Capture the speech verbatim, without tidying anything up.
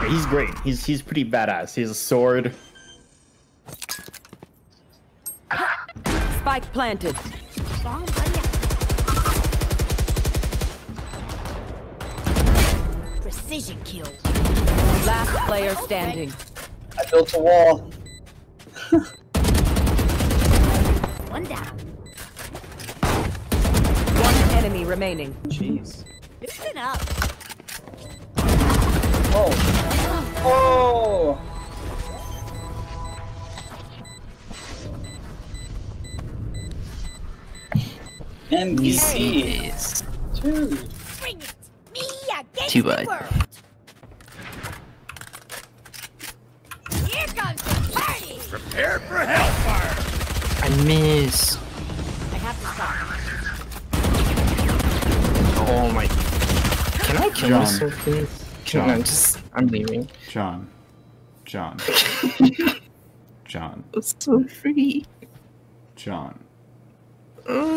He's great. He's he's pretty badass. He has a sword. Spike planted. Precision kill. Last player standing. I built a wall. One down. One enemy remaining. Jeez. Listen up. Oh. Oh. M V P. Dude. Bring it. Me against Too the bad. world. Here comes the party. Prepare for hellfire! I miss. I have to stop. Oh my. Can I kill Jon. myself, please? Jon. No, just. I'm leaving. John. John. John. I'm so free. John. Oh.